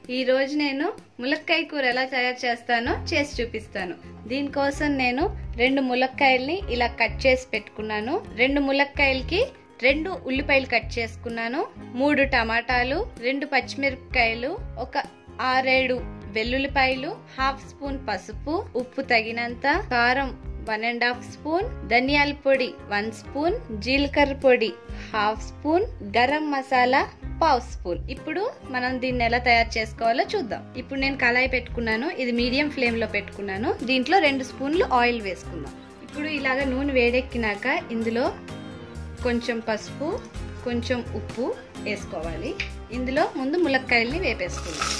ఈ రోజు నేను ములక్కాయ కూర ఎలా తయారు చేస్తానో చేసి చూపిస్తాను. దీనికోసం నేను 2 ములక్కాయల్ని ఇలా కట్ చేసి పెట్టుకున్నాను. 2 ములక్కాయలకి 2 ఉల్లిపాయలు కట్ చేసుకున్నాను. 3 టమాటాలు, 2 పచ్చిమిరపకాయలు, ఒక 6-7 వెల్లుల్లిపాయలు, 1/2 స్పూన్ పసుపు, ఉప్పు తగినంత, కారం 1.5 స్పూన్, ధనియాల పొడి 1 స్పూన్, జీలకర్ర పొడి 1/2 స్పూన్, గరం మసాలా 1/2 స్పూన్. ఇప్పుడు మనం దీన్ని ఎలా తయారు చేసుకోవాలో చూద్దాం. ఇప్పుడు నేను కళాయి పెట్టుకున్నాను. ఇది మీడియం ఫ్లేమ్ లో పెట్టుకున్నాను. దీంట్లో 2 స్పూన్లు ఆయిల్ వేసుకుందాం. ఇప్పుడు ఇలాగ నూనె వేడెక్కినాక ఇందులో కొంచెం పసుపు, కొంచెం ఉప్పు వేసుకోవాలి. ఇందులో ముందు ములక్కాయల్ని వేపేసుకుందాం.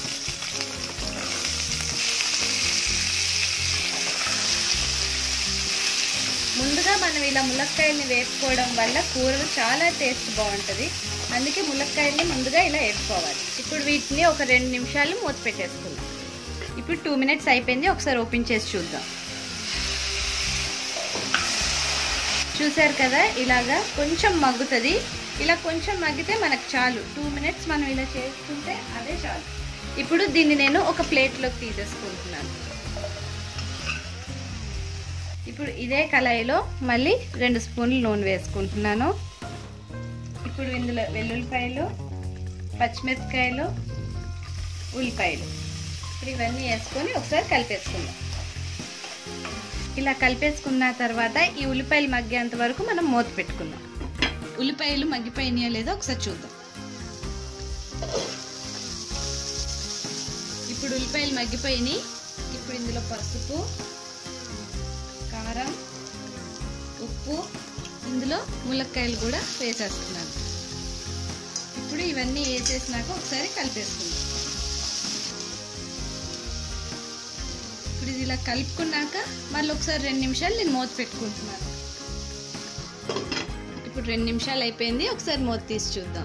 ముందుగా మనం ఇలా ములక్కాయల్ని వేపుకోవడం వల్ల కూరలు చాలా టేస్ట్ బాగుంటుంది. అందుకే ములక్కాయల్ని ముందుగా ఇలా వేపుకోవాలి. ఇప్పుడు వీటిని ఒక 2 నిమిషాలు మూత పెట్టేసుకుందాం. ఇప్పుడు 2 మినిట్స్ అయిపోయింది. ఒకసారి ఓపెన్ చేసి చూద్దాం. చూసారు కదా, ఇలాగా కొంచెం మగ్గుతుంది. ఇలా కొంచెం మగ్గితే మనకు చాలు. 2 మినిట్స్ మనం ఇలా చేసుకుంటే అదే చాలు. ఇప్పుడు దీన్ని నేను ఒక ప్లేట్లోకి తీసేసుకుంటున్నాను. ఇప్పుడు ఇదే కళాయిలో మళ్ళీ 2 స్పూన్లు నూనె వేసుకుంటున్నాను. ఇప్పుడు ఇందులో వెల్లుల్లిపాయలు, పచ్చిమిరపకాయలు, ఉల్లిపాయలు ఇప్పుడు ఇవన్నీ వేసుకొని ఒకసారి కలిపేసుకుందాం. ఇలా కలిపేసుకున్న తర్వాత ఈ ఉల్లిపాయలు మగ్గేంత వరకు మనం మూత పెట్టుకుందాం. ఉల్లిపాయలు మగ్గిపోయినాయో లేదో ఒకసారి చూద్దాం. ఇప్పుడు ఉల్లిపాయలు మగ్గిపోయినాయి. ఇప్పుడు ఇందులో పసుపు, కారం, ఉప్పు, ఇందులో ములక్కాయలు కూడా వేసేస్తున్నాను. ఇప్పుడు ఇవన్నీ వేసేసినాక ఒకసారి కలిపేసుకుందాం. ఇప్పుడు ఇది ఇలా కలుపుకున్నాక మళ్ళీ ఒకసారి 2 నిమిషాలు నేను మూత పెట్టుకుంటున్నాను. ఇప్పుడు 2 నిమిషాలు అయిపోయింది. ఒకసారి మూత తీసి చూద్దాం.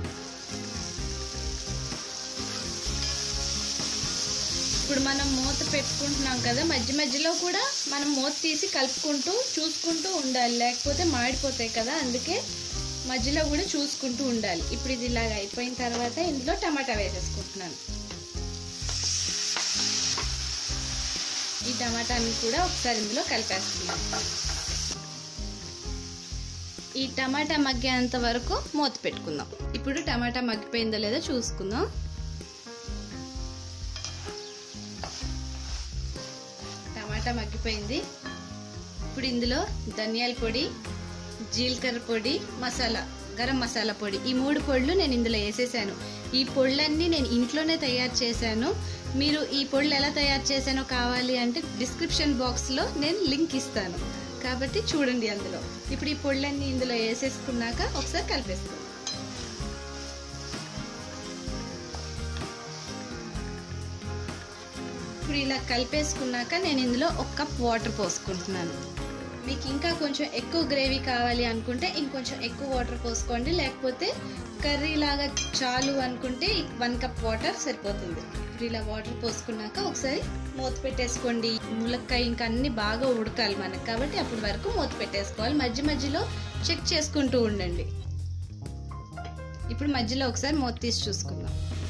ఇప్పుడు మనం మూత పెట్టుకుంటున్నాం కదా, మధ్య మధ్యలో కూడా మనం మూత తీసి కలుపుకుంటూ చూసుకుంటూ ఉండాలి, లేకపోతే మాడిపోతాయి కదా. అందుకే మధ్యలో కూడా చూసుకుంటూ ఉండాలి. ఇప్పుడు ఇది ఇలాగ అయిపోయిన తర్వాత ఇందులో టమాటా వేసేసుకుంటున్నాను. ఈ టమాటాని కూడా ఒకసారి ఇందులో కలిపేస్తున్నాను. ఈ టమాటా మగ్గేంత వరకు మూత పెట్టుకుందాం. ఇప్పుడు టమాటా మగ్గిపోయిందో లేదో చూసుకుందాం. టమాటా మగ్గిపోయింది. ఇప్పుడు ఇందులో ధనియాల పొడి, జీలకర్ర పొడి, మసాలా, గరం మసాలా పొడి, ఈ 3 పొడులు నేను ఇందులో వేసేసాను. ఈ పొడులన్నీ నేను ఇంట్లోనే తయారు చేశాను. మీరు ఈ పొడులు ఎలా తయారు చేశానో కావాలి అంటే డిస్క్రిప్షన్ బాక్స్లో నేను లింక్ ఇస్తాను, కాబట్టి చూడండి అందులో. ఇప్పుడు ఈ పొడులన్నీ ఇందులో వేసేసుకున్నాక ఒకసారి కలిపేసుకోండి. ఇప్పుడు ఇలా కలిపేసుకున్నాక నేను ఇందులో 1 కప్ వాటర్ పోసుకుంటున్నాను. మీకు ఇంకా కొంచెం ఎక్కువ గ్రేవీ కావాలి అనుకుంటే ఇంకొంచెం ఎక్కువ వాటర్ పోసుకోండి, లేకపోతే కర్రీ లాగా చాలు అనుకుంటే 1 కప్ వాటర్ సరిపోతుంది. ఇప్పుడు ఇలా వాటర్ పోసుకున్నాక ఒకసారి మూత పెట్టేసుకోండి. ములక్కాయ ఇంకా అన్ని బాగా ఉడకాలి మనకు, కాబట్టి అప్పటి వరకు మూత పెట్టేసుకోవాలి. మధ్య మధ్యలో చెక్ చేసుకుంటూ ఉండండి. ఇప్పుడు మధ్యలో ఒకసారి మూత తీసి చూసుకుందాం.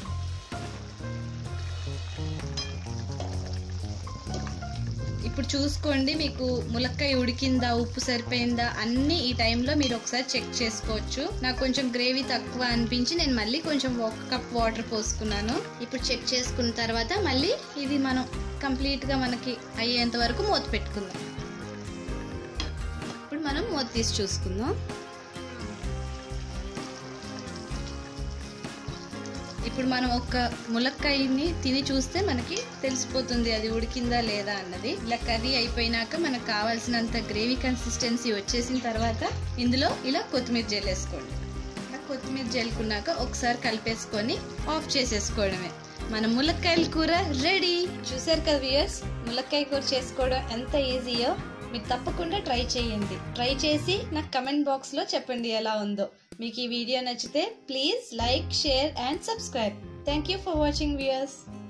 ఇప్పుడు చూసుకోండి, మీకు ములక్కాయ ఉడికిందా, ఉప్పు సరిపోయిందా అన్నీ ఈ టైంలో మీరు ఒకసారి చెక్ చేసుకోవచ్చు. నాకు కొంచెం గ్రేవీ తక్కువ అనిపించి నేను మళ్ళీ కొంచెం 1 కప్ వాటర్ పోసుకున్నాను. ఇప్పుడు చెక్ చేసుకున్న తర్వాత మళ్ళీ ఇది మనం కంప్లీట్గా మనకి అయ్యేంత వరకు మూత పెట్టుకుందాం. ఇప్పుడు మనం మూత తీసి చూసుకుందాం. ఇప్పుడు మనం ఒక ములక్కాయని తిని చూస్తే మనకి తెలిసిపోతుంది అది ఉడికిందా లేదా అన్నది. ఇలా కర్రీ అయిపోయినాక మనకు కావాల్సినంత గ్రేవీ కన్సిస్టెన్సీ వచ్చేసిన తర్వాత ఇందులో ఇలా కొత్తిమీర జల్లేసుకోండి. ఇలా కొత్తిమీర జల్లుకున్నాక ఒకసారి కలిపేసుకొని ఆఫ్ చేసేసుకోవడమే. మన ములక్కాయల కూర రెడీ. చూసారు కదా వ్యూయర్స్, ములక్కాయ కూర చేసుకోవడం ఎంత ఈజీయో. మీరు తప్పకుండా ట్రై చేయండి. ట్రై చేసి నాకు కమెంట్ బాక్స్లో చెప్పండి ఎలా ఉందో. మీకు ఈ వీడియో నచ్చితే please like, share and subscribe. Thank you for watching viewers.